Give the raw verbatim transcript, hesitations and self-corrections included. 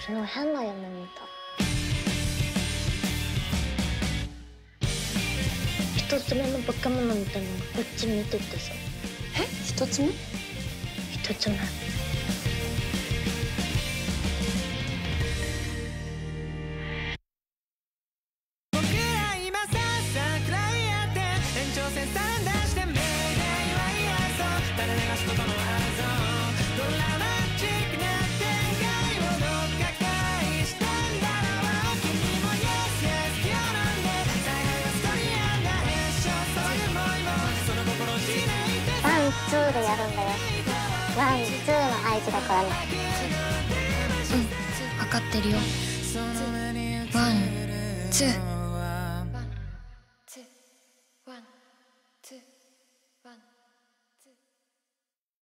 昨日変な夢見た。一つ目のバカ者みたいなのがこっち見ててさ。 え、一つ目？ 一つ目。ワン、ツーでやるんだよ。ワン、ツーの合図だからね。 うん、分かってるよ。ワン、ツー。